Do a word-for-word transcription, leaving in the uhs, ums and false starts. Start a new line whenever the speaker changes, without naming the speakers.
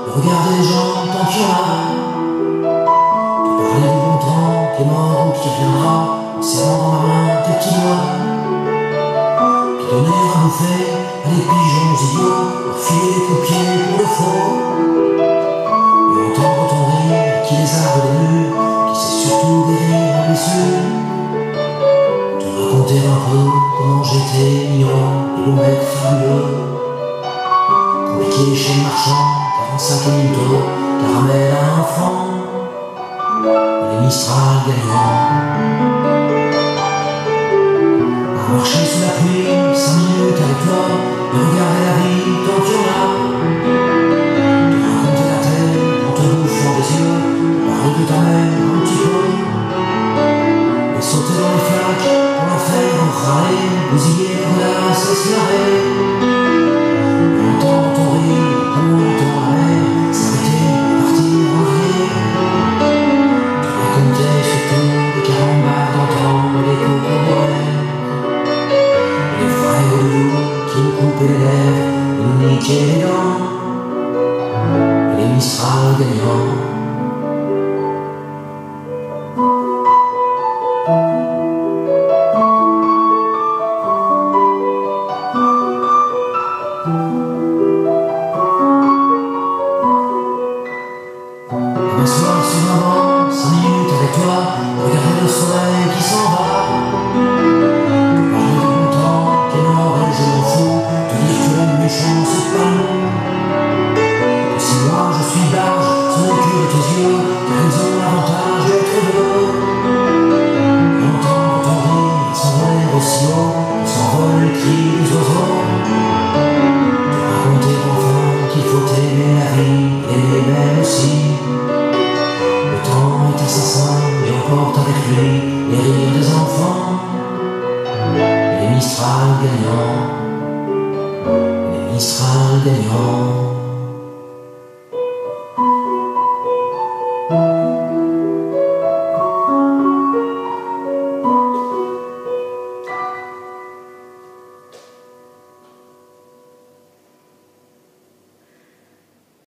de regarder les gens tant qu'il y en a, de parler du bon temps qui est mort ou qui viendra, en serrant dans ma main tes petits doigts, puis donner à bouffer à des pigeons idiots, leur filer des coups de pied pour le faux, et entendre ton rire qui les arbre des murs, qui sait surtout guérir les blessures, te raconter un peu comment j'étais mignon et beau mec fabuleux, compliqué chez le marchand, quarante-cinq minutes, caramel à l'enfant, et les Mistral gagnants. À marcher sous la pluie, cinq minutes avec toi, et regarder la vie tant qu'il y en a, te raconter la terre en te bouffant des yeux, parler de ta mère un petit peu, et sauter dans les flaques pour la faire râler, bousiller, goulasse et se leurrer. Les lèvres, nous niquer les dents, et les Mistral gagnants. M'asseoir sur un banc, cinq minutes avec toi, regarder le soleil qui s'en va. C'est pas nous. Et si moi je suis barge, sans le cul de tes yeux, car ils ont l'avantage d'être deux. Et entendre ton rire s'envoler aussi haut, s'envole le cri des oiseaux. Te raconter enfin qu'il faut aimer la vie, et les belles aussi. Le temps est assassin et emporte avec lui les rires des enfants. Et les Mistral gagnants. Mistral gagnant.